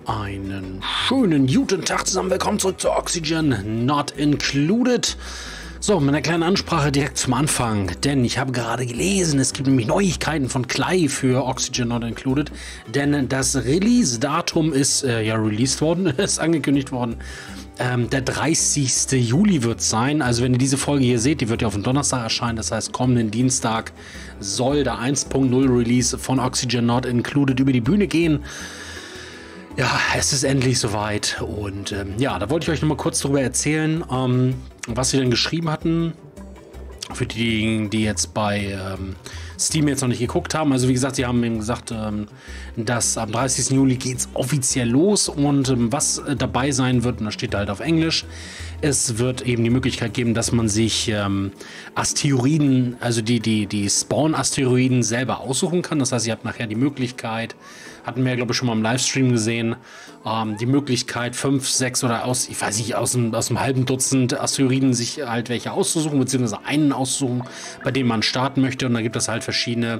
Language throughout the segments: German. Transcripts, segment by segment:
Einen schönen guten Tag zusammen, willkommen zurück zu Oxygen Not Included. So, mit einer kleinen Ansprache direkt zum Anfang, denn ich habe gerade gelesen, es gibt nämlich Neuigkeiten von Klei für Oxygen Not Included, denn das Release-Datum ist released worden, ist angekündigt worden. Der 30. Juli wird es sein, also wenn ihr diese Folge hier seht, die wird ja auf den Donnerstag erscheinen, das heißt kommenden Dienstag soll der 1.0 Release von Oxygen Not Included über die Bühne gehen. Ja, es ist endlich soweit und ja, da wollte ich euch noch mal kurz darüber erzählen, was sie denn geschrieben hatten. Für diejenigen, die jetzt bei Steam jetzt noch nicht geguckt haben. Also wie gesagt, sie haben eben gesagt, dass am 30. Juli geht es offiziell los und was dabei sein wird, und das steht halt auf Englisch, es wird eben die Möglichkeit geben, dass man sich Asteroiden, also die Spawn-Asteroiden selber aussuchen kann. Das heißt, ihr habt nachher die Möglichkeit, hatten wir ja glaube ich schon mal im Livestream gesehen, die Möglichkeit 5, 6 oder aus dem halben Dutzend Asteroiden sich halt welche auszusuchen, beziehungsweise einen aussuchen, bei dem man starten möchte. Und da gibt es halt verschiedene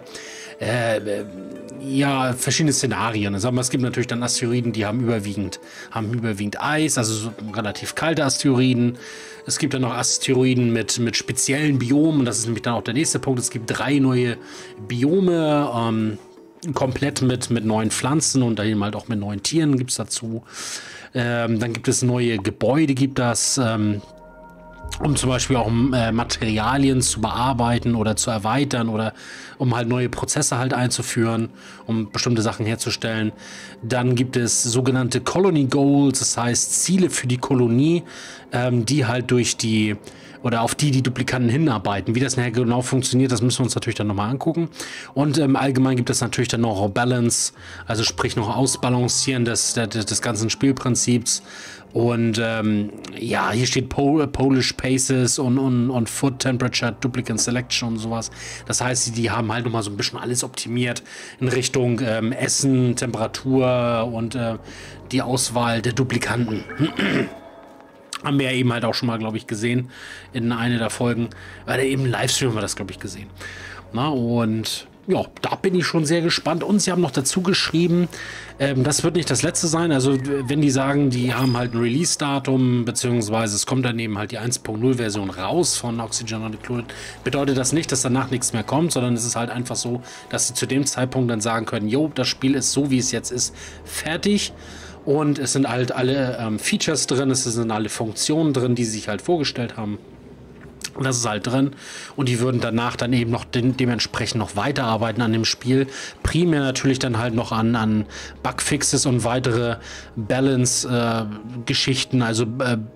Szenarien. Also, es gibt natürlich dann Asteroiden, die haben überwiegend Eis, also so relativ kalte Asteroiden. Es gibt dann noch Asteroiden mit speziellen Biomen, und das ist nämlich dann auch der nächste Punkt. Es gibt 3 neue Biome, komplett mit neuen Pflanzen und dann eben halt auch mit neuen Tieren gibt es dazu. Dann gibt es neue Gebäude, um zum Beispiel auch Materialien zu bearbeiten oder zu erweitern oder um halt neue Prozesse halt einzuführen, um bestimmte Sachen herzustellen. Dann gibt es sogenannte Colony Goals, das heißt Ziele für die Kolonie, die halt auf die Duplikanten hinarbeiten. Wie das nachher genau funktioniert, das müssen wir uns natürlich dann nochmal angucken. Und allgemein gibt es natürlich dann noch Balance, also sprich noch Ausbalancieren des ganzen Spielprinzips. Und hier steht Polish Paces und Food Temperature, Duplicant Selection und sowas. Das heißt, die haben halt nochmal so ein bisschen alles optimiert in Richtung Essen, Temperatur und die Auswahl der Duplikanten. Haben wir ja eben halt auch schon mal, glaube ich, gesehen in einer der Folgen. Eben im Livestream haben wir das, glaube ich, gesehen. Na, und ja, da bin ich schon sehr gespannt. Und sie haben noch dazu geschrieben, das wird nicht das letzte sein. Also wenn die sagen, die haben halt ein Release-Datum, beziehungsweise es kommt dann eben halt die 1.0-Version raus von Oxygen Not Included, bedeutet das nicht, dass danach nichts mehr kommt, sondern es ist halt einfach so, dass sie zu dem Zeitpunkt dann sagen können, jo, das Spiel ist so, wie es jetzt ist, fertig. Und es sind halt alle Features drin, es sind alle Funktionen drin, die sie sich halt vorgestellt haben. Und das ist halt drin. Und die würden danach dann eben noch dementsprechend noch weiterarbeiten an dem Spiel. Primär natürlich dann halt noch an Bugfixes und weitere Balance-Geschichten. Also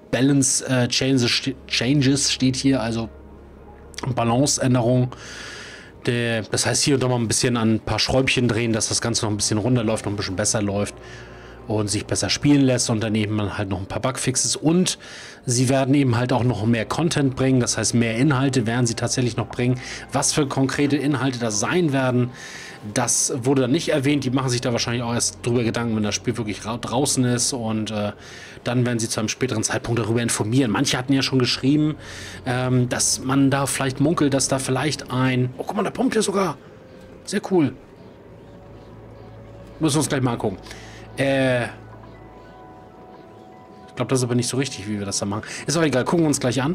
Balance-Changes steht hier, also Balanceänderung. Das heißt, hier und da mal ein bisschen an ein paar Schräubchen drehen, dass das Ganze noch ein bisschen runterläuft, noch ein bisschen besser läuft und sich besser spielen lässt, und dann eben halt noch ein paar Bugfixes, und sie werden eben halt auch noch mehr Content bringen, das heißt mehr Inhalte werden sie tatsächlich noch bringen. Was für konkrete Inhalte das sein werden, das wurde dann nicht erwähnt. Die machen sich da wahrscheinlich auch erst drüber Gedanken, wenn das Spiel wirklich draußen ist, und dann werden sie zu einem späteren Zeitpunkt darüber informieren. Manche hatten ja schon geschrieben, dass man da vielleicht munkelt, dass da vielleicht oh guck mal, da pumpt ja sogar. Sehr cool. Müssen wir uns gleich mal angucken. Ich glaube, das ist aber nicht so richtig, wie wir das da machen. Ist auch egal, gucken wir uns gleich an.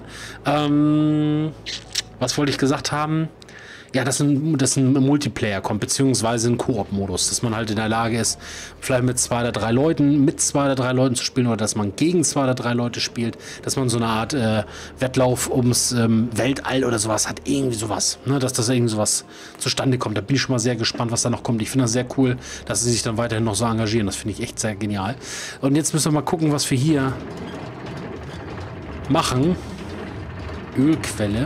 Was wollte ich gesagt haben? Ja, dass ein Multiplayer kommt, beziehungsweise ein Koop-Modus, dass man halt in der Lage ist, vielleicht mit 2 oder 3 Leuten zu spielen, oder dass man gegen 2 oder 3 Leute spielt, dass man so eine Art Wettlauf ums Weltall oder sowas hat, irgendwie sowas, ne? Dass das irgendwie sowas zustande kommt. Da bin ich schon mal sehr gespannt, was da noch kommt. Ich finde das sehr cool, dass sie sich dann weiterhin noch so engagieren. Das finde ich echt sehr genial. Und jetzt müssen wir mal gucken, was wir hier machen. Ölquelle.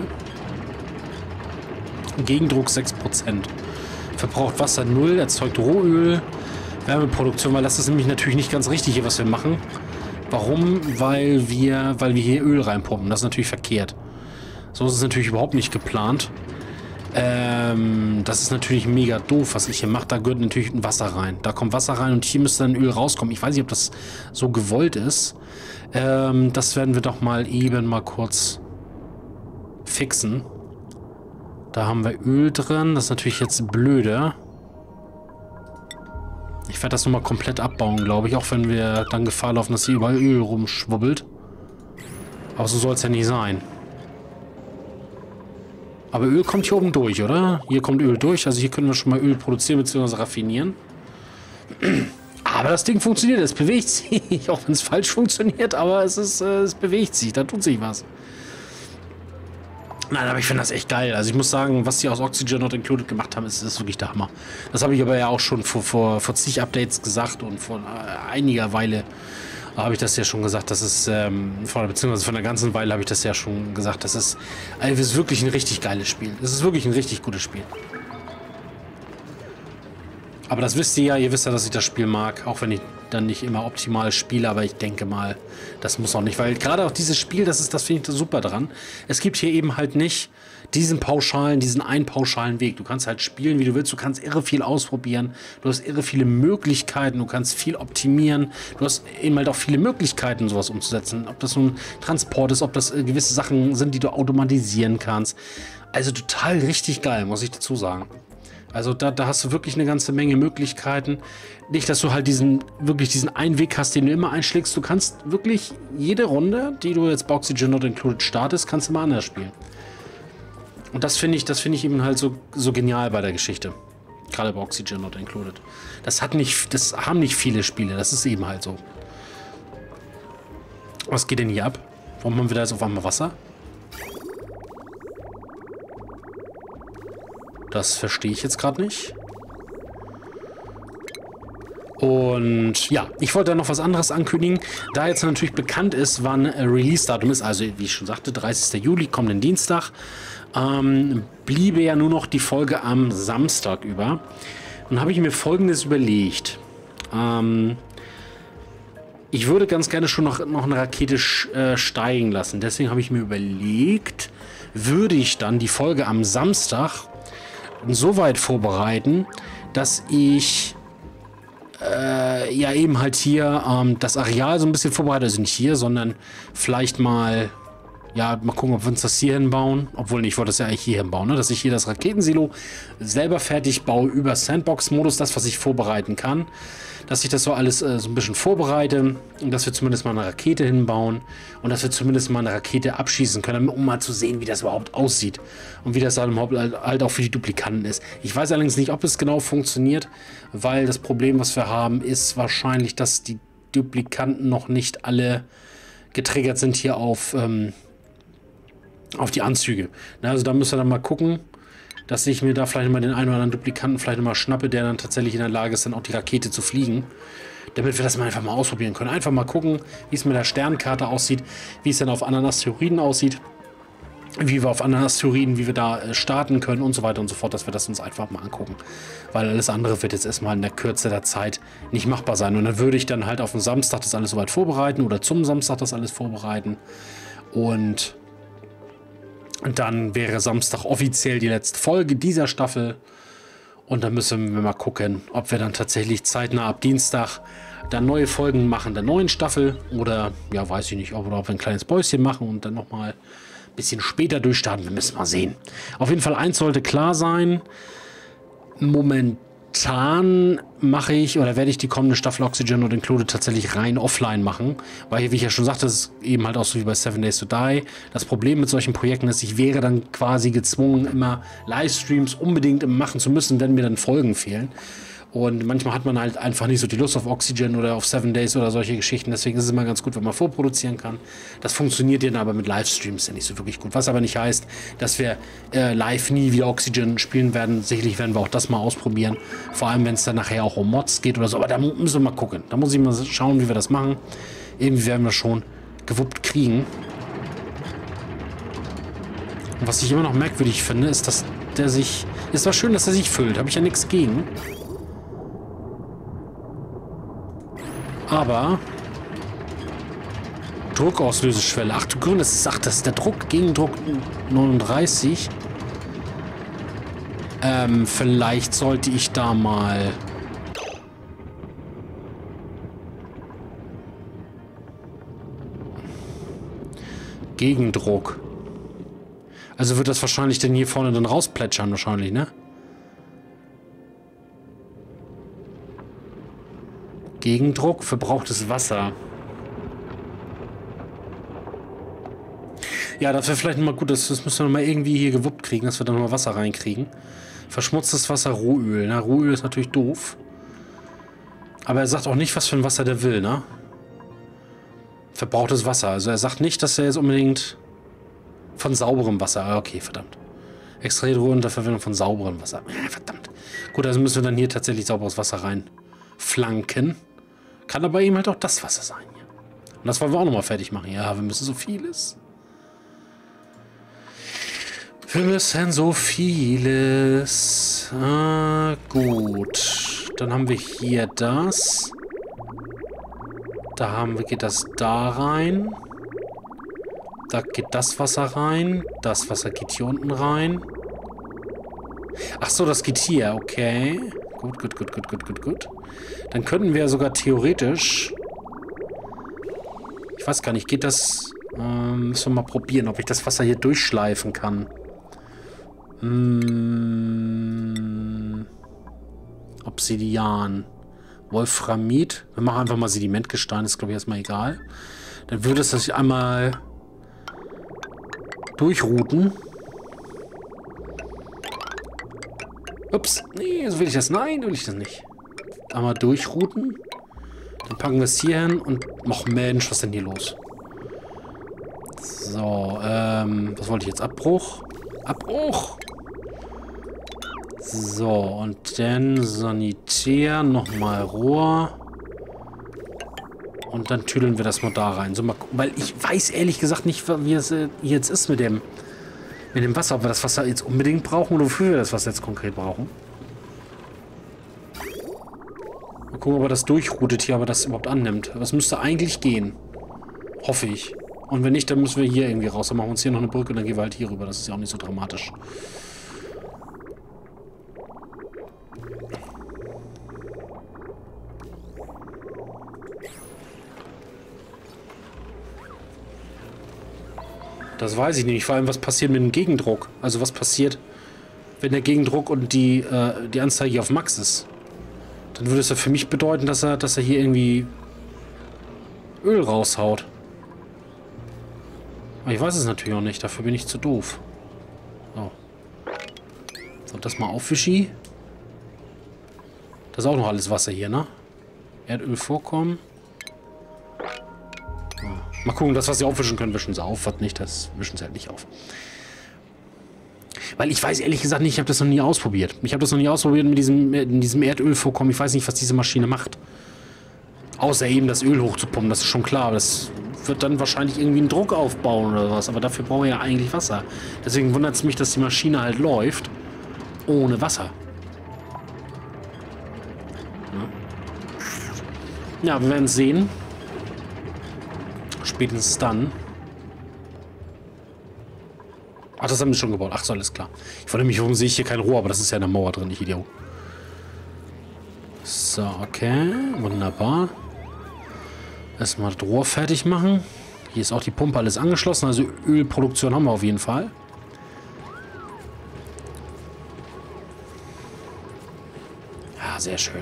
Gegendruck 6%. Verbraucht Wasser 0, erzeugt Rohöl, Wärmeproduktion, weil das ist nämlich natürlich nicht ganz richtig hier, was wir machen. Warum? Weil wir hier Öl reinpumpen. Das ist natürlich verkehrt. So ist es natürlich überhaupt nicht geplant. Das ist natürlich mega doof, was ich hier mache. Da gehört natürlich ein Wasser rein. Da kommt Wasser rein und hier müsste dann Öl rauskommen. Ich weiß nicht, ob das so gewollt ist. Das werden wir doch mal kurz fixen. Da haben wir Öl drin. Das ist natürlich jetzt blöde. Ich werde das nochmal komplett abbauen, glaube ich. Auch wenn wir dann Gefahr laufen, dass hier überall Öl rumschwubbelt. Aber so soll es ja nicht sein. Aber Öl kommt hier oben durch, oder? Hier kommt Öl durch. Also hier können wir schon mal Öl produzieren bzw. raffinieren. Aber das Ding funktioniert. Es bewegt sich. Auch wenn es falsch funktioniert. Aber es bewegt sich. Da tut sich was. Nein, aber ich finde das echt geil. Also ich muss sagen, was die aus Oxygen Not Included gemacht haben, ist wirklich der Hammer. Das habe ich aber ja auch schon vor zig Updates gesagt und vor einiger Weile habe ich das ja schon gesagt. Das ist, beziehungsweise von der ganzen Weile habe ich das ja schon gesagt. Das ist wirklich ein richtig geiles Spiel. Es ist wirklich ein richtig gutes Spiel. Aber das wisst ihr ja. Ihr wisst ja, dass ich das Spiel mag. Auch wenn ich dann nicht immer optimal spiele. Aber ich denke mal, das muss auch nicht. Weil gerade auch dieses Spiel, das finde ich super dran. Es gibt hier eben halt nicht diesen einen pauschalen Weg. Du kannst halt spielen, wie du willst. Du kannst irre viel ausprobieren. Du hast irre viele Möglichkeiten. Du kannst viel optimieren. Du hast eben halt auch viele Möglichkeiten, sowas umzusetzen. Ob das nun Transport ist, ob das gewisse Sachen sind, die du automatisieren kannst. Also total richtig geil, muss ich dazu sagen. Also da hast du wirklich eine ganze Menge Möglichkeiten. Nicht, dass du halt diesen einen Weg hast, den du immer einschlägst. Du kannst wirklich jede Runde, die du jetzt bei Oxygen Not Included startest, kannst du mal anders spielen. Und das finde ich eben halt so genial bei der Geschichte. Gerade bei Oxygen Not Included. Das haben nicht viele Spiele. Das ist eben halt so. Was geht denn hier ab? Warum haben wir da jetzt auf einmal Wasser? Das verstehe ich jetzt gerade nicht. Und ja, ich wollte da noch was anderes ankündigen. Da jetzt natürlich bekannt ist, wann Release-Datum ist, also wie ich schon sagte, 30. Juli, kommenden Dienstag, bliebe ja nur noch die Folge am Samstag über. Dann habe ich mir Folgendes überlegt. Ich würde ganz gerne schon noch eine Rakete steigen lassen. Deswegen habe ich mir überlegt, würde ich dann die Folge am Samstag so weit vorbereiten, dass ich ja eben halt hier das Areal so ein bisschen vorbereite, also nicht hier, sondern vielleicht mal gucken, ob wir uns das hier hinbauen, obwohl ich wollte das ja eigentlich hier hinbauen, ne? Dass ich hier das Raketensilo selber fertig baue über Sandbox-Modus, das, was ich vorbereiten kann, dass ich das so alles so ein bisschen vorbereite und dass wir zumindest mal eine Rakete hinbauen und dass wir zumindest mal eine Rakete abschießen können, um mal zu sehen, wie das überhaupt aussieht und wie das halt auch für die Duplikanten ist. Ich weiß allerdings nicht, ob es genau funktioniert, weil das Problem, was wir haben, ist wahrscheinlich, dass die Duplikanten noch nicht alle getriggert sind hier auf die Anzüge. Na, also da müssen wir dann mal gucken, dass ich mir da vielleicht mal den einen oder anderen Duplikanten vielleicht mal schnappe, der dann tatsächlich in der Lage ist, dann auch die Rakete zu fliegen. Damit wir das mal einfach mal ausprobieren können. Einfach mal gucken, wie es mit der Sternkarte aussieht, wie es dann auf anderen Asteroiden aussieht, wie wir auf anderen Asteroiden, wie wir da starten können und so weiter und so fort, dass wir das uns einfach mal angucken. Weil alles andere wird jetzt erstmal in der Kürze der Zeit nicht machbar sein. Und dann würde ich dann halt auf den Samstag das alles soweit vorbereiten oder zum Samstag das alles vorbereiten. Und dann wäre Samstag offiziell die letzte Folge dieser Staffel. Und dann müssen wir mal gucken, ob wir dann tatsächlich zeitnah ab Dienstag dann neue Folgen machen der neuen Staffel. Oder, ja, weiß ich nicht, ob wir ein kleines Päuschen machen und dann nochmal ein bisschen später durchstarten. Wir müssen mal sehen. Auf jeden Fall eins sollte klar sein. Momentan mache ich oder werde ich die kommende Staffel Oxygen Not Included tatsächlich rein offline machen, weil, wie ich ja schon sagte, das ist eben halt auch so wie bei 7 Days to Die. Das Problem mit solchen Projekten ist, ich wäre dann quasi gezwungen, immer Livestreams unbedingt machen zu müssen, wenn mir dann Folgen fehlen. Und manchmal hat man halt einfach nicht so die Lust auf Oxygen oder auf 7 Days oder solche Geschichten. Deswegen ist es immer ganz gut, wenn man vorproduzieren kann. Das funktioniert dann aber mit Livestreams ja nicht so wirklich gut. Was aber nicht heißt, dass wir live nie wieder Oxygen spielen werden. Sicherlich werden wir auch das mal ausprobieren. Vor allem, wenn es dann nachher auch um Mods geht oder so. Aber da müssen wir mal gucken. Da muss ich mal schauen, wie wir das machen. Irgendwie werden wir schon gewuppt kriegen. Und was ich immer noch merkwürdig finde, ist, dass der sich... Es war schön, dass er sich füllt. Habe ich ja nichts gegen. Aber Druckauslöseschwelle. Ach du Grün, das ist der Druck gegen Druck 39. Vielleicht sollte ich da mal Gegendruck. Also wird das wahrscheinlich dann hier vorne dann rausplätschern wahrscheinlich, ne? Gegendruck, verbrauchtes Wasser. Ja, das wäre vielleicht mal gut, das müssen wir mal irgendwie hier gewuppt kriegen, dass wir da mal Wasser reinkriegen. Verschmutztes Wasser, Rohöl. Na, Rohöl ist natürlich doof. Aber er sagt auch nicht, was für ein Wasser der will, ne? Verbrauchtes Wasser. Also er sagt nicht, dass er jetzt unbedingt von sauberem Wasser... Okay, verdammt. Extrahiert Rohöl unter Verwendung von sauberem Wasser. Verdammt. Gut, also müssen wir dann hier tatsächlich sauberes Wasser reinflanken. Kann aber eben halt auch das Wasser sein hier. Und das wollen wir auch nochmal fertig machen. Ja, wir müssen so vieles. Wir müssen so vieles. Gut. Dann haben wir hier das. Geht das da rein. Da geht das Wasser rein. Das Wasser geht hier unten rein. Ach so, das geht hier. Okay. Gut. Dann könnten wir sogar theoretisch... Ich weiß gar nicht, geht das... müssen wir mal probieren, ob ich das Wasser hier durchschleifen kann. Obsidian. Wolframit. Wir machen einfach mal Sedimentgestein, ist glaube ich erstmal egal. Dann würde es sich einmal durchrouten. Ups, nee, so will ich das. Nein, will ich das nicht. Einmal durchrouten. Dann packen wir es hier hin und... Ach Mensch, was ist denn hier los? So, was wollte ich jetzt? Abbruch? Abbruch! So, und dann Sanitär, nochmal Rohr. Und dann tüdeln wir das mal da rein. So, mal, weil ich weiß ehrlich gesagt nicht, wie es jetzt ist mit dem Wasser. Ob wir das Wasser jetzt unbedingt brauchen oder wofür wir das Wasser jetzt konkret brauchen. Mal gucken, ob er das durchroutet hier, aber das überhaupt annimmt. Aber es müsste eigentlich gehen. Hoffe ich. Und wenn nicht, dann müssen wir hier irgendwie raus. Dann machen wir uns hier noch eine Brücke und dann gehen wir halt hier rüber. Das ist ja auch nicht so dramatisch. Das weiß ich nicht. Vor allem, was passiert mit dem Gegendruck? Also was passiert, wenn der Gegendruck und die Anzeige hier auf Max ist? Dann würde es ja für mich bedeuten, dass er hier irgendwie Öl raushaut. Aber ich weiß es natürlich auch nicht. Dafür bin ich zu doof. So. So, das mal auf, Fischi. Das ist auch noch alles Wasser hier, ne? Erdölvorkommen. Mal gucken, das, was sie aufwischen können, wischen sie auf. Was nicht, das wischen sie halt nicht auf. Weil ich weiß ehrlich gesagt nicht, ich habe das noch nie ausprobiert. Ich habe das noch nie ausprobiert mit diesem Erdölvorkommen. Ich weiß nicht, was diese Maschine macht. Außer eben das Öl hochzupumpen, das ist schon klar. Das wird dann wahrscheinlich irgendwie einen Druck aufbauen oder was. Aber dafür brauche ich ja eigentlich Wasser. Deswegen wundert es mich, dass die Maschine halt läuft ohne Wasser. Ja, wir werden es sehen. Spätestens dann. Ach, das haben wir schon gebaut. Ach so, alles klar. Ich wollte mich, warum sehe ich hier kein Rohr, aber das ist ja in der Mauer drin, ich Idiot. So, okay. Wunderbar. Erstmal das Rohr fertig machen. Hier ist auch die Pumpe alles angeschlossen, also Ölproduktion haben wir auf jeden Fall. Ja, sehr schön.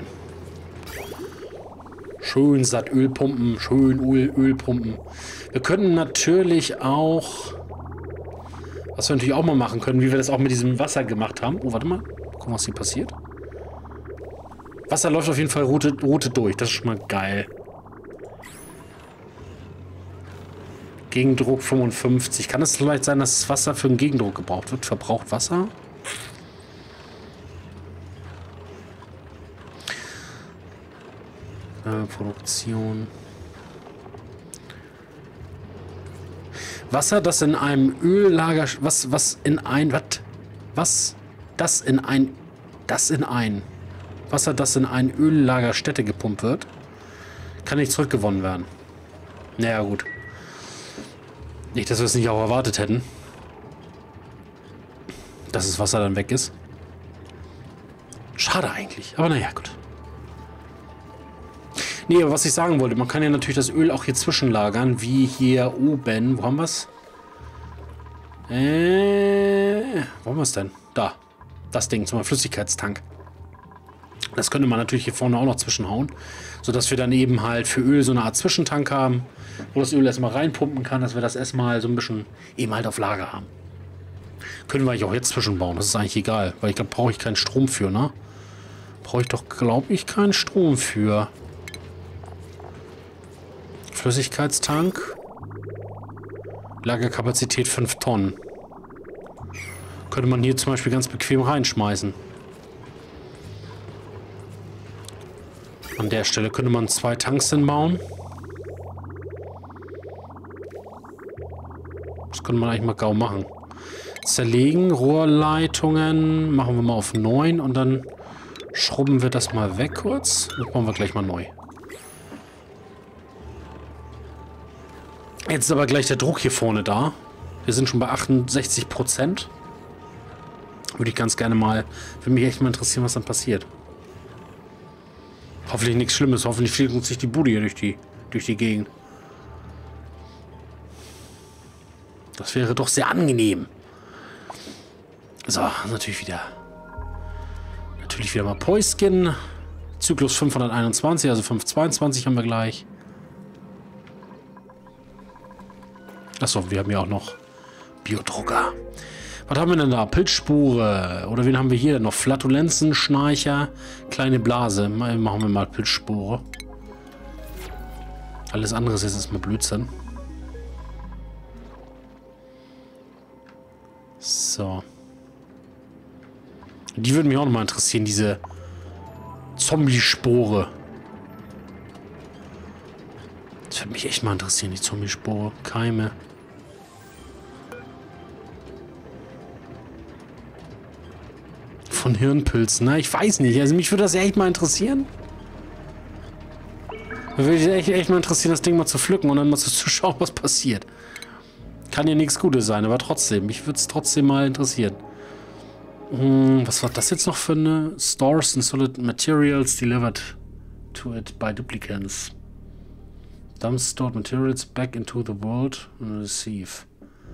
Schön satt Ölpumpen, schön Ölpumpen. Wir könnten natürlich auch, was wir natürlich auch mal machen können, wie wir das auch mit diesem Wasser gemacht haben. Oh, warte mal. Gucken, was hier passiert. Wasser läuft auf jeden Fall Route durch. Das ist schon mal geil. Gegendruck 55. Kann es vielleicht sein, dass das Wasser für den Gegendruck gebraucht wird? Verbraucht Wasser? Produktion. Wasser, das in einem Öllager... Was in ein... Wasser, das in ein Öllagerstätte gepumpt wird, kann nicht zurückgewonnen werden. Naja, gut. Nicht, dass wir es nicht auch erwartet hätten. Dass das Wasser dann weg ist. Schade eigentlich. Aber naja, gut. Nee, aber was ich sagen wollte, man kann ja natürlich das Öl auch hier zwischenlagern, wie hier oben. Wo haben wir es? Wo haben wir es denn? Da. Das Ding, zum Flüssigkeitstank. Das könnte man natürlich hier vorne auch noch zwischenhauen, sodass wir dann eben halt für Öl so eine Art Zwischentank haben, wo das Öl erstmal reinpumpen kann, dass wir das erstmal so ein bisschen eben halt auf Lager haben. Können wir eigentlich auch jetzt zwischenbauen, das ist eigentlich egal, weil ich glaube, brauche ich keinen Strom für, ne? Brauche ich doch, glaube ich, keinen Strom für. Flüssigkeitstank. Lagerkapazität 5 Tonnen. Könnte man hier zum Beispiel ganz bequem reinschmeißen. An der Stelle könnte man 2 Tanks hinbauen. Das könnte man eigentlich mal kaum machen. Zerlegen, Rohrleitungen machen wir mal auf 9 und dann schrubben wir das mal weg kurz. Das machen wir gleich mal neu. Jetzt ist aber gleich der Druck hier vorne da. Wir sind schon bei 68%. Würde ich ganz gerne mal, würde mich echt mal interessieren, was dann passiert. Hoffentlich nichts Schlimmes. Hoffentlich fliegt uns nicht die Bude hier durch die Gegend. Das wäre doch sehr angenehm. So, natürlich wieder mal Päuschen. Zyklus 521, also 522 haben wir gleich. Achso, wir haben ja auch noch Biodrucker. Was haben wir denn da? Pilzspure. Oder wen haben wir hier noch? Flatulenzen, Schnarcher, kleine Blase. Machen wir mal Pilzspure. Alles andere ist jetzt erstmal Blödsinn. So. Die würden mich auch nochmal interessieren, diese Zombie-Spore. Das würde mich echt mal interessieren, die Zombie-Spore. Keime. Von Hirnpilzen. Na, ich weiß nicht. Also mich würde das echt mal interessieren. Würde mich echt mal interessieren, das Ding mal zu pflücken und dann mal zu schauen, was passiert. Kann ja nichts Gutes sein, aber trotzdem. Mich würde es trotzdem mal interessieren. Was war das jetzt noch für eine? Stores and solid materials delivered to it by duplicants. Dump stored materials back into the world and receive.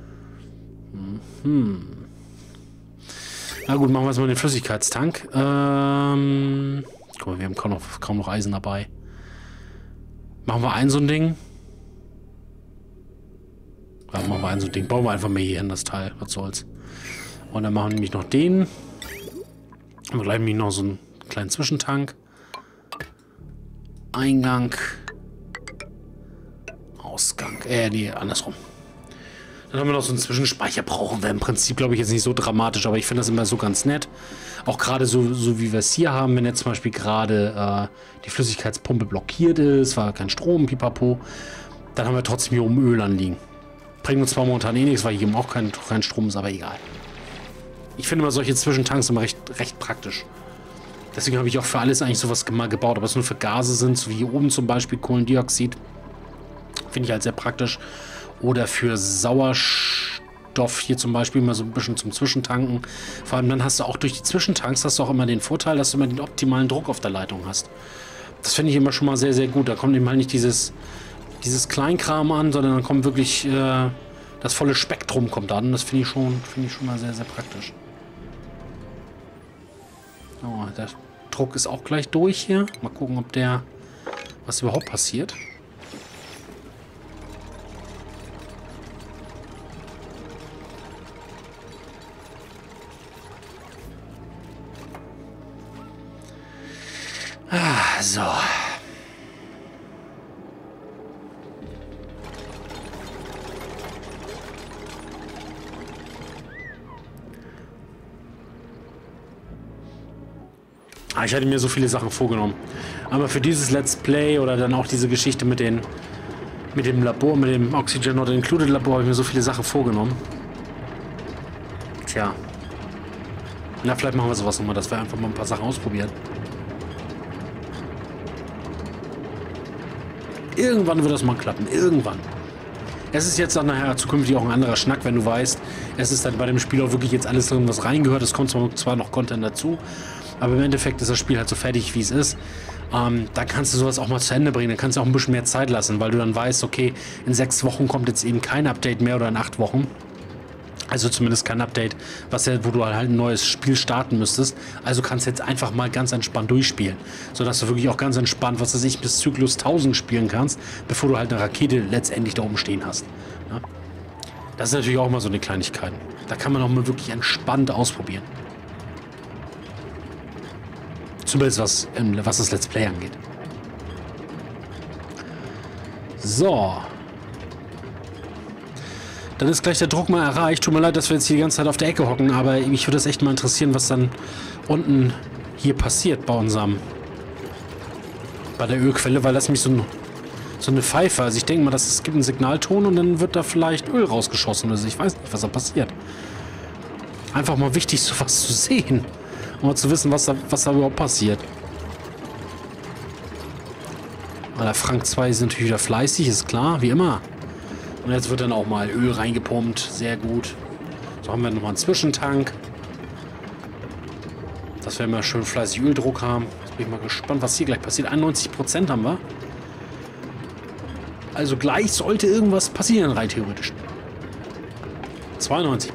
Na gut, machen wir jetzt mal den Flüssigkeitstank. Guck mal, wir haben kaum noch Eisen dabei. Machen wir so ein Ding. Ja, machen wir so ein Ding. Bauen wir einfach mal hier hin, das Teil. Was soll's. Und dann machen wir nämlich noch den. Und wir gleich nämlich noch so einen kleinen Zwischentank. Eingang. Ausgang. Nee, andersrum. Dann haben wir noch so einen Zwischenspeicher. Brauchen wir im Prinzip, glaube ich, jetzt nicht so dramatisch, aber ich finde das immer so ganz nett. Auch gerade so wie wir es hier haben, wenn jetzt zum Beispiel gerade die Flüssigkeitspumpe blockiert ist, war kein Strom, pipapo, dann haben wir trotzdem hier oben Öl anliegen. Bringt uns zwar momentan eh nichts, weil hier eben auch kein Strom ist, aber egal. Ich finde immer solche Zwischentanks immer recht praktisch. Deswegen habe ich auch für alles eigentlich sowas mal gebaut, aber es nur für Gase sind, so wie hier oben zum Beispiel Kohlendioxid. Finde ich halt sehr praktisch. Oder für Sauerstoff hier zum Beispiel mal so ein bisschen zum Zwischentanken. Vor allem dann hast du auch durch die Zwischentanks hast du auch immer den Vorteil, dass du immer den optimalen Druck auf der Leitung hast. Das finde ich immer schon mal sehr, sehr gut. Da kommt eben halt nicht dieses Kleinkram an, sondern dann kommt wirklich das volle Spektrum kommt an. Das finde ich schon mal sehr, sehr praktisch. Oh, der Druck ist auch gleich durch hier. Mal gucken, was überhaupt passiert. So. Ich hatte mir so viele Sachen vorgenommen. Aber für dieses Let's Play oder dann auch diese Geschichte mit dem Labor, mit dem Oxygen oder Included Labor, habe ich mir so viele Sachen vorgenommen. Tja. Na, vielleicht machen wir sowas nochmal, dass wir einfach mal ein paar Sachen ausprobieren. Irgendwann wird das mal klappen. Irgendwann. Es ist jetzt dann nachher zukünftig auch ein anderer Schnack, wenn du weißt, es ist dann bei dem Spiel auch wirklich jetzt alles drin, was reingehört. Es kommt zwar noch Content dazu, aber im Endeffekt ist das Spiel halt so fertig, wie es ist. Dann kannst du sowas auch mal zu Ende bringen. Dann kannst du auch ein bisschen mehr Zeit lassen, weil du dann weißt, okay, in 6 Wochen kommt jetzt eben kein Update mehr oder in 8 Wochen. Also zumindest kein Update, wo du halt ein neues Spiel starten müsstest. Also kannst du jetzt einfach mal ganz entspannt durchspielen. Sodass du wirklich auch ganz entspannt, was weiß ich, bis Zyklus 1000 spielen kannst, bevor du halt eine Rakete letztendlich da oben stehen hast. Ja? Das ist natürlich auch mal so eine Kleinigkeit. Da kann man auch mal wirklich entspannt ausprobieren. Zumindest was das Let's Play angeht. So. Dann ist gleich der Druck mal erreicht. Tut mir leid, dass wir jetzt hier die ganze Zeit auf der Ecke hocken, aber mich würde das echt mal interessieren, was dann unten hier passiert bei der Ölquelle, weil das nämlich so eine Pfeife. Also ich denke mal, es gibt einen Signalton und dann wird da vielleicht Öl rausgeschossen. Also ich weiß nicht, was da passiert. Einfach mal wichtig, sowas zu sehen. Um mal zu wissen, was da überhaupt passiert. Aber der Frank 2 ist natürlich wieder fleißig, ist klar, wie immer. Und jetzt wird dann auch mal Öl reingepumpt. Sehr gut. So haben wir nochmal einen Zwischentank. Dass wir immer schön fleißig Öldruck haben. Jetzt bin ich mal gespannt, was hier gleich passiert. 91% haben wir. Also gleich sollte irgendwas passieren, rein theoretisch. 92%.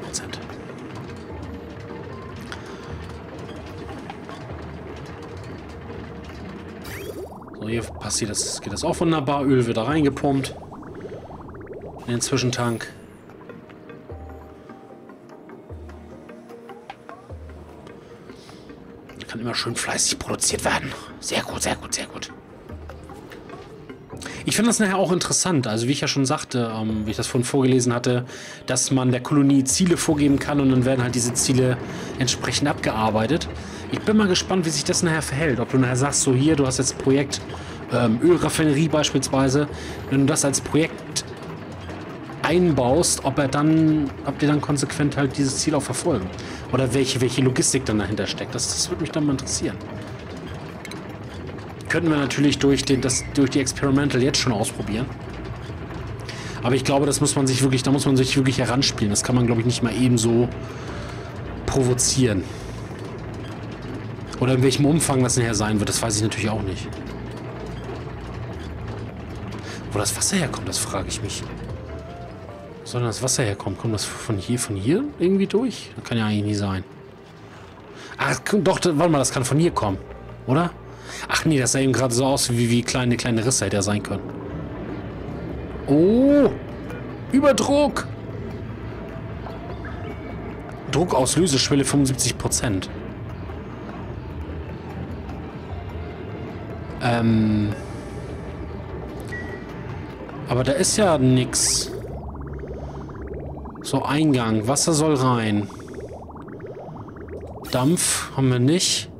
So, hier geht das auch wunderbar. Öl wird da reingepumpt. In den Zwischentank. Kann immer schön fleißig produziert werden. Sehr gut, sehr gut, sehr gut. Ich finde das nachher auch interessant. Also wie ich ja schon sagte, wie ich das vorhin vorgelesen hatte, dass man der Kolonie Ziele vorgeben kann und dann werden halt diese Ziele entsprechend abgearbeitet. Ich bin mal gespannt, wie sich das nachher verhält. Ob du nachher sagst, so hier, du hast jetzt Projekt Ölraffinerie beispielsweise. Wenn du das als Projekt einbaust, ob die dann konsequent halt dieses Ziel auch verfolgen. Oder welche Logistik dann dahinter steckt. Das würde mich dann mal interessieren. Könnten wir natürlich durch die Experimental jetzt schon ausprobieren. Aber ich glaube, da muss man sich wirklich heranspielen. Das kann man, glaube ich, nicht mal eben so provozieren. Oder in welchem Umfang das nachher sein wird, das weiß ich natürlich auch nicht. Wo das Wasser herkommt, das frage ich mich. Soll das Wasser herkommen? Kommt das von hier irgendwie durch? Das kann ja eigentlich nie sein. Ach, doch, warte mal, das kann von hier kommen. Oder? Ach nee, das sah eben gerade so aus, wie kleine Risse hätte er sein können. Oh! Überdruck! Druckauslöseschwelle 75%. Aber da ist ja nix. So, Eingang. Wasser soll rein. Dampf haben wir nicht.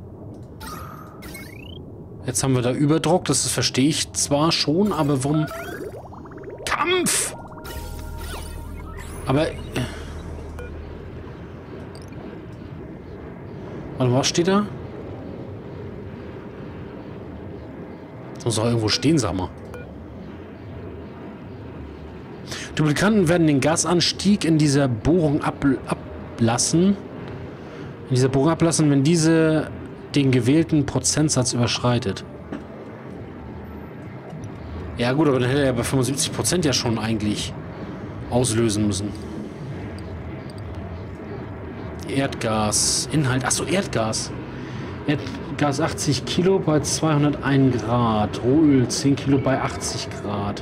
Jetzt haben wir da Überdruck. Das verstehe ich zwar schon, aber warum... Kampf! Aber... Warte, was steht da? Das muss doch irgendwo stehen, sag mal. Duplikanten werden den Gasanstieg in dieser Bohrung ablassen. Wenn diese den gewählten Prozentsatz überschreitet. Ja gut, aber dann hätte er bei 75% ja schon eigentlich auslösen müssen. Erdgas. Inhalt. Achso, Erdgas. Erdgas 80 Kilo bei 201 Grad. Rohöl 10 Kilo bei 80 Grad.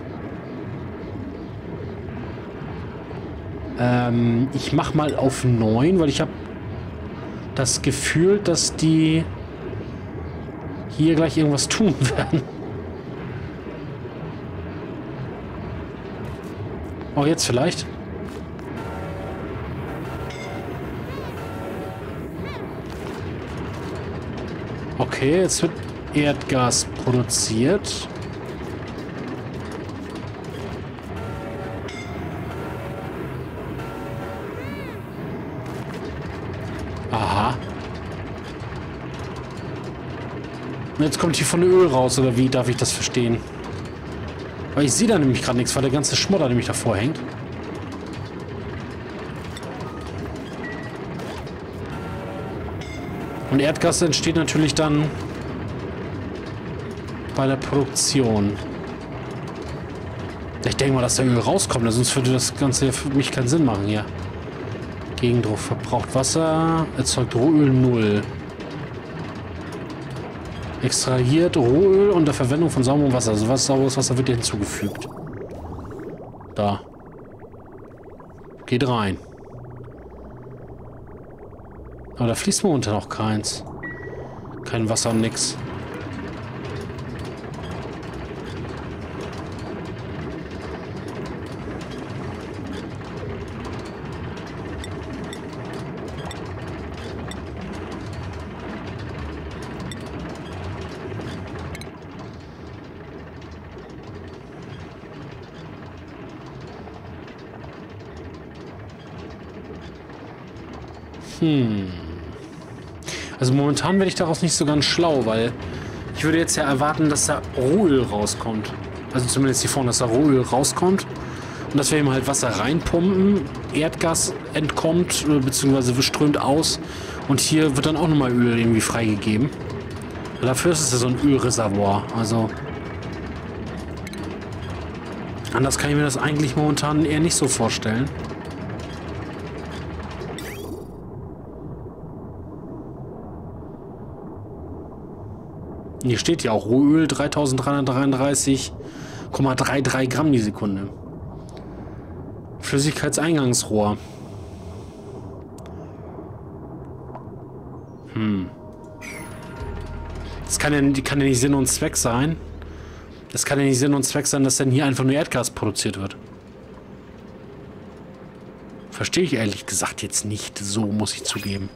Ich mach mal auf 9, weil ich habe das Gefühl, dass die hier gleich irgendwas tun werden. Auch jetzt vielleicht. Okay, jetzt wird Erdgas produziert. Aha. Und jetzt kommt hier von Öl raus, oder wie darf ich das verstehen? Weil ich sehe da nämlich gerade nichts, weil der ganze Schmodder nämlich davor hängt. Und Erdgas entsteht natürlich dann bei der Produktion. Ich denke mal, dass da Öl rauskommt, sonst würde das Ganze ja für mich keinen Sinn machen hier. Gegendruck verbraucht Wasser, erzeugt Rohöl 0. Extrahiert Rohöl unter Verwendung von sauberem Wasser. Also was sauberes Wasser wird hier hinzugefügt. Da. Geht rein. Aber da fließt momentan noch keins. Kein Wasser und nix. Also momentan werde ich daraus nicht so ganz schlau, weil ich würde jetzt ja erwarten, dass da Rohöl rauskommt. Also zumindest hier vorne, dass da Rohöl rauskommt. Und dass wir eben halt Wasser reinpumpen, Erdgas entkommt, beziehungsweise strömt aus. Und hier wird dann auch nochmal Öl irgendwie freigegeben. Dafür ist es ja so ein Ölreservoir. Also anders kann ich mir das eigentlich momentan eher nicht so vorstellen. Hier steht ja auch Rohöl 3333,33 Gramm die Sekunde. Flüssigkeitseingangsrohr. Das kann ja nicht Sinn und Zweck sein. Das kann ja nicht Sinn und Zweck sein, dass dann hier einfach nur Erdgas produziert wird. Verstehe ich ehrlich gesagt jetzt nicht. So muss ich zugeben.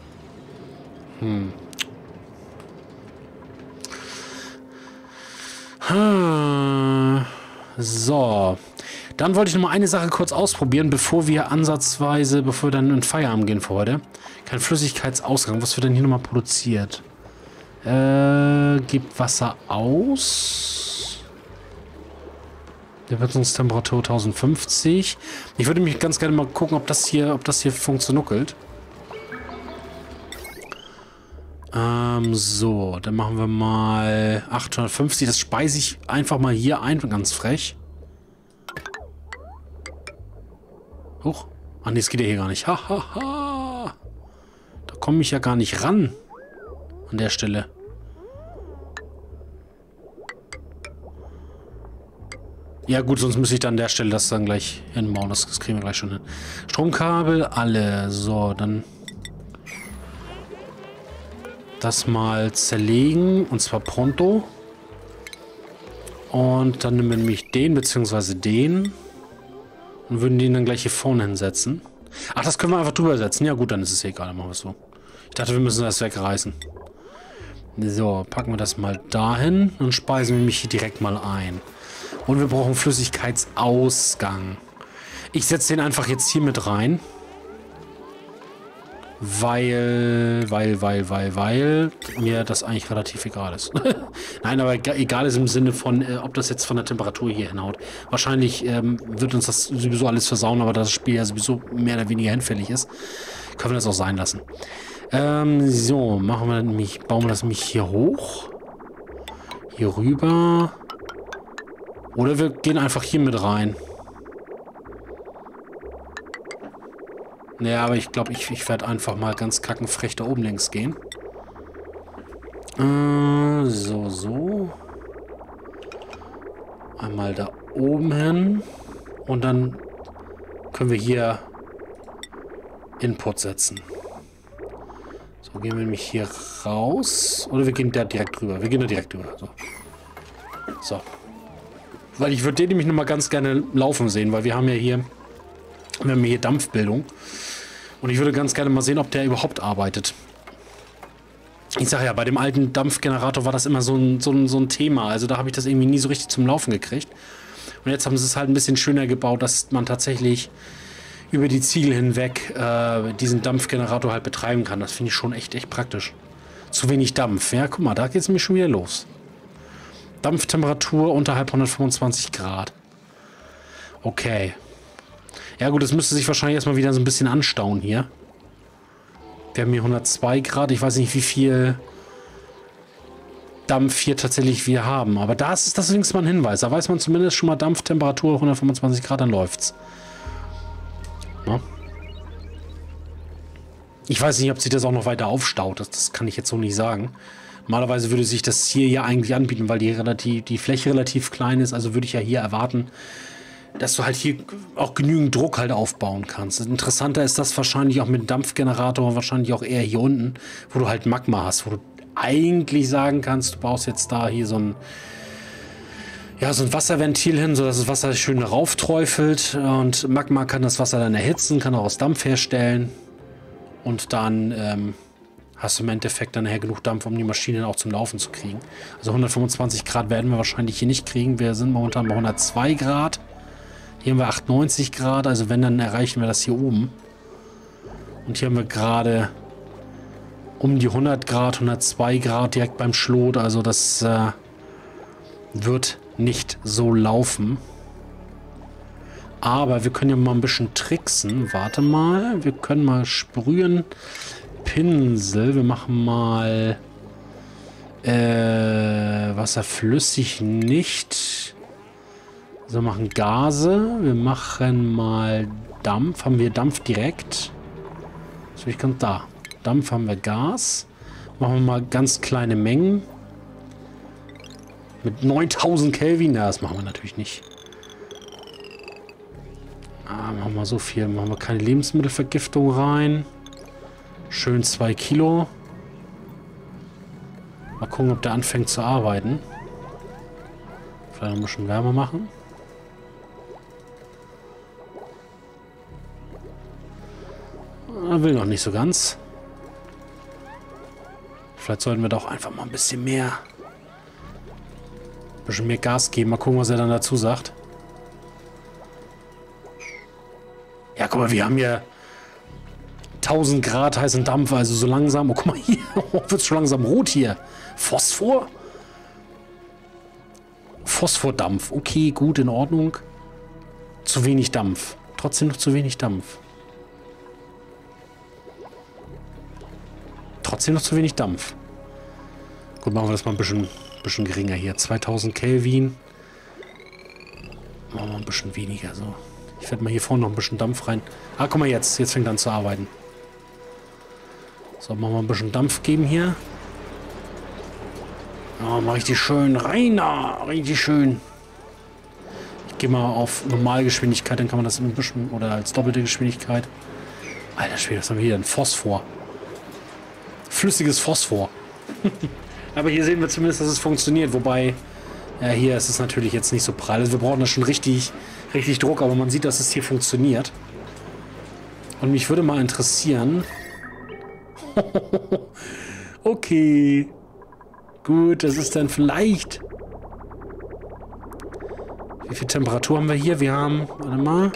So. Dann wollte ich noch mal eine Sache kurz ausprobieren, bevor wir dann in Feierabend gehen für heute. Kein Flüssigkeitsausgang. Was wird denn hier nochmal produziert? Gibt Wasser aus. Erwärmungstemperatur 1050. Ich würde mich ganz gerne mal gucken, ob das hier funktioniert. So, dann machen wir mal 850. Das speise ich einfach mal hier ein, ganz frech. Huch. Ach nee, das geht ja hier gar nicht. Hahaha. Da komme ich ja gar nicht ran. An der Stelle. Ja gut, sonst müsste ich dann an der Stelle das dann gleich hinbauen. Das kriegen wir gleich schon hin. Stromkabel, alle. So, dann das mal zerlegen. Und zwar pronto. Und dann nehmen wir nämlich den bzw. den. Und würden den dann gleich hier vorne hinsetzen. Ach, das können wir einfach drüber setzen. Ja gut, dann ist es egal. Dann machen wir es so. Ich dachte, wir müssen das wegreißen. So, packen wir das mal dahin und speisen wir nämlich hier direkt mal ein. Und wir brauchen Flüssigkeitsausgang. Ich setze den einfach jetzt hier mit rein. Weil mir das eigentlich relativ egal ist. Nein, aber egal ist im Sinne von, ob das jetzt von der Temperatur hier hinhaut. Wahrscheinlich wird uns das sowieso alles versauen, aber das Spiel ja sowieso mehr oder weniger hinfällig ist, können wir das auch sein lassen. So, bauen wir das nämlich hier hoch. Hier rüber. Oder wir gehen einfach hier mit rein. Naja, aber ich glaube, ich werde einfach mal ganz kackenfrech da oben links gehen. So. Einmal da oben hin. Und dann können wir hier Input setzen. So, gehen wir nämlich hier raus. Oder wir gehen da direkt drüber. Wir gehen da direkt drüber. So. Weil ich würde den nämlich nochmal ganz gerne laufen sehen, weil wir haben ja hier Dampfbildung. Und ich würde ganz gerne mal sehen, ob der überhaupt arbeitet. Ich sage ja, bei dem alten Dampfgenerator war das immer so ein Thema. Also da habe ich das irgendwie nie so richtig zum Laufen gekriegt. Und jetzt haben sie es halt ein bisschen schöner gebaut, dass man tatsächlich über die Ziegel hinweg diesen Dampfgenerator halt betreiben kann. Das finde ich schon echt praktisch. Zu wenig Dampf. Ja, guck mal, da geht es nämlich schon wieder los. Dampftemperatur unterhalb 125 Grad. Okay. Ja gut, das müsste sich wahrscheinlich erstmal wieder so ein bisschen anstauen hier. Wir haben hier 102 Grad. Ich weiß nicht, wie viel Dampf hier tatsächlich wir haben. Aber das ist wenigstens mal ein Hinweis. Da weiß man zumindest schon mal Dampftemperatur 125 Grad, dann läuft's. Na? Ich weiß nicht, ob sich das auch noch weiter aufstaut. Das kann ich jetzt so nicht sagen. Normalerweise würde sich das hier ja eigentlich anbieten, weil die Fläche relativ klein ist. Also würde ich ja hier erwarten, dass du halt hier auch genügend Druck halt aufbauen kannst. Interessanter ist das wahrscheinlich auch mit dem Dampfgenerator, wahrscheinlich auch eher hier unten, wo du halt Magma hast, wo du eigentlich sagen kannst, du baust jetzt da hier so ein Wasserventil hin, sodass das Wasser schön raufträufelt und Magma kann das Wasser dann erhitzen, kann auch aus Dampf herstellen und dann hast du im Endeffekt dann nachher genug Dampf, um die Maschine auch zum Laufen zu kriegen. Also 125 Grad werden wir wahrscheinlich hier nicht kriegen. Wir sind momentan bei 102 Grad. Hier haben wir 98 Grad, also wenn, dann erreichen wir das hier oben. Und hier haben wir gerade um die 100 Grad, 102 Grad direkt beim Schlot. Also das wird nicht so laufen. Aber wir können ja mal ein bisschen tricksen. Warte mal, wir können mal sprühen. Pinsel, wir machen mal wasserflüssig nicht. So, wir machen Gase. Wir machen mal Dampf. Haben wir Dampf direkt? So, ich kann da. Dampf haben wir Gas. Machen wir mal ganz kleine Mengen. Mit 9000 Kelvin. Na, das machen wir natürlich nicht. Machen wir so viel. Machen wir keine Lebensmittelvergiftung rein. Schön 2 Kilo. Mal gucken, ob der anfängt zu arbeiten. Vielleicht noch ein bisschen wärmer machen. Er will noch nicht so ganz. Vielleicht sollten wir doch einfach mal ein bisschen mehr Gas geben. Mal gucken, was er dann dazu sagt. Ja, guck mal, wir haben hier 1000 Grad heißen Dampf, also so langsam. Oh, guck mal hier. Wird es schon langsam rot hier. Phosphor? Phosphordampf. Okay, gut, in Ordnung. Zu wenig Dampf. Trotzdem noch zu wenig Dampf. Trotzdem noch zu wenig Dampf. Gut, machen wir das mal ein bisschen geringer hier. 2000 Kelvin. Machen wir ein bisschen weniger so. Ich werde mal hier vorne noch ein bisschen Dampf rein. Ah, guck mal jetzt. Jetzt fängt er an zu arbeiten. So, machen wir ein bisschen Dampf geben hier. Oh, mal richtig schön rein. Richtig schön. Ich gehe mal auf Normalgeschwindigkeit, dann kann man das ein bisschen, oder als doppelte Geschwindigkeit. Alter Schwede, was haben wir hier denn? Phosphor. Flüssiges Phosphor. Aber hier sehen wir zumindest, dass es funktioniert. Wobei, hier ist es natürlich jetzt nicht so prall. Also wir brauchen da schon richtig Druck, aber man sieht, dass es hier funktioniert. Und mich würde mal interessieren. Okay. Gut, das ist dann vielleicht... Wie viel Temperatur haben wir hier? Wir haben, warte mal...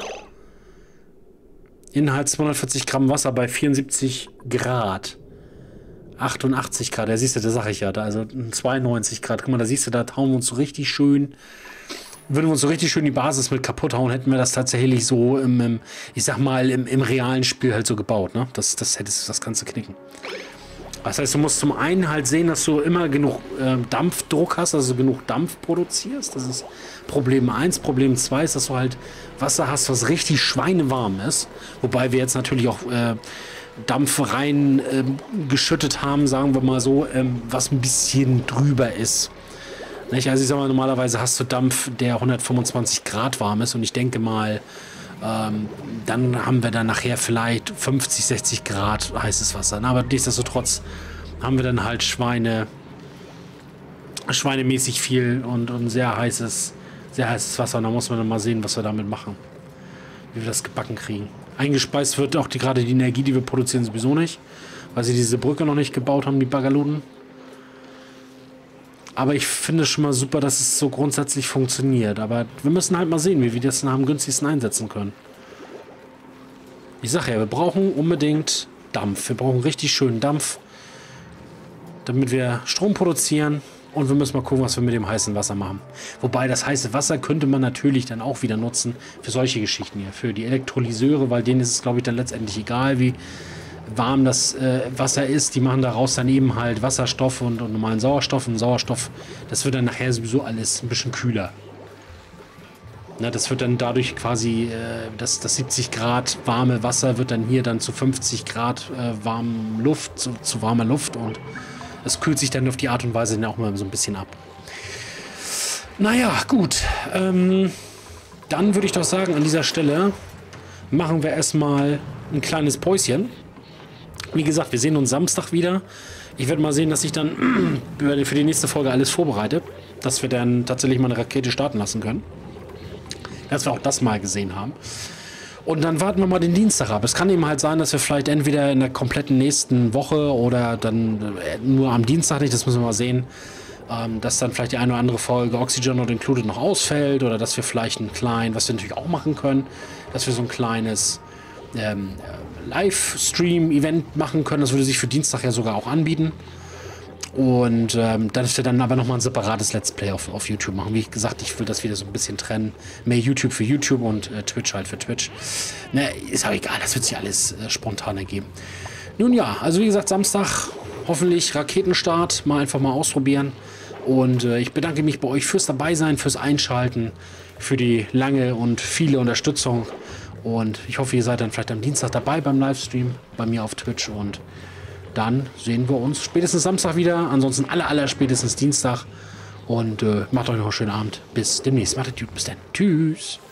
Inhalt 240 Gramm Wasser bei 74 Grad. 88 Grad, da siehst du, da sag ich ja, da, also 92 Grad. Guck mal, da siehst du, da hauen wir uns so richtig schön... Würden wir uns so richtig schön die Basis mit kaputt hauen, hätten wir das tatsächlich so ich sag mal, im realen Spiel halt so gebaut, ne? Das hättest du das Ganze knicken. Das heißt, du musst zum einen halt sehen, dass du immer genug Dampfdruck hast, also genug Dampf produzierst. Das ist Problem 1. Problem 2 ist, dass du halt Wasser hast, was richtig schweinewarm ist. Wobei wir jetzt natürlich auch Dampf rein geschüttet haben, sagen wir mal so, was ein bisschen drüber ist. Nicht? Also ich sag mal, normalerweise hast du Dampf, der 125 Grad warm ist und ich denke mal, dann haben wir dann nachher vielleicht 50, 60 Grad heißes Wasser. Aber nichtsdestotrotz haben wir dann halt schweinemäßig viel und sehr heißes Wasser. Und da muss man dann mal sehen, was wir damit machen. Wie wir das gebacken kriegen. Eingespeist wird auch gerade die Energie, die wir produzieren, sowieso nicht. Weil sie diese Brücke noch nicht gebaut haben, die Baggerluden. Aber ich finde schon mal super, dass es so grundsätzlich funktioniert. Aber wir müssen halt mal sehen, wie wir das am günstigsten einsetzen können. Ich sage ja, wir brauchen unbedingt Dampf. Wir brauchen richtig schönen Dampf, damit wir Strom produzieren. Und wir müssen mal gucken, was wir mit dem heißen Wasser machen. Wobei das heiße Wasser könnte man natürlich dann auch wieder nutzen für solche Geschichten hier. Für die Elektrolyseure, weil denen ist es, glaube ich, dann letztendlich egal, wie warm das Wasser ist. Die machen daraus dann eben halt Wasserstoff und normalen Sauerstoff. Und Sauerstoff, das wird dann nachher sowieso alles ein bisschen kühler. Ne, das wird dann dadurch quasi, das 70 Grad warme Wasser wird dann hier dann zu 50 Grad warmen Luft, zu warmer Luft und es kühlt sich dann auf die Art und Weise dann auch mal so ein bisschen ab. Naja, gut. Dann würde ich doch sagen, an dieser Stelle machen wir erstmal ein kleines Päuschen. Wie gesagt, wir sehen uns Samstag wieder. Ich werde mal sehen, dass ich dann für die nächste Folge alles vorbereite, dass wir dann tatsächlich mal eine Rakete starten lassen können. Dass wir auch das mal gesehen haben. Und dann warten wir mal den Dienstag ab. Es kann eben halt sein, dass wir vielleicht entweder in der kompletten nächsten Woche oder dann nur am Dienstag nicht, das müssen wir mal sehen, dass dann vielleicht die eine oder andere Folge Oxygen Not Included noch ausfällt oder dass wir vielleicht einen kleinen, was wir natürlich auch machen können, dass wir so ein kleines Livestream-Event machen können. Das würde sich für Dienstag ja sogar auch anbieten. Und dass wir dann aber nochmal ein separates Let's Play auf YouTube machen. Wie gesagt, ich will das wieder so ein bisschen trennen. Mehr YouTube für YouTube und Twitch halt für Twitch. Ne, ist aber egal, das wird sich alles spontan ergeben. Nun ja, also wie gesagt, Samstag hoffentlich Raketenstart. Einfach mal ausprobieren. Und ich bedanke mich bei euch fürs Dabeisein, fürs Einschalten, für die lange und viele Unterstützung. Und ich hoffe, ihr seid dann vielleicht am Dienstag dabei beim Livestream bei mir auf Twitch. Und dann sehen wir uns spätestens Samstag wieder. Ansonsten aller spätestens Dienstag. Und macht euch noch einen schönen Abend. Bis demnächst. Macht es gut. Bis dann. Tschüss.